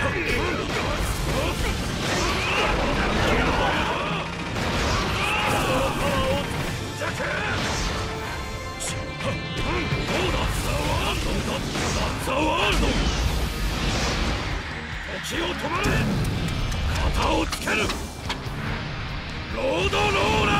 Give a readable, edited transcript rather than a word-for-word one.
時を止まれ。肩をつける。ロードローラー。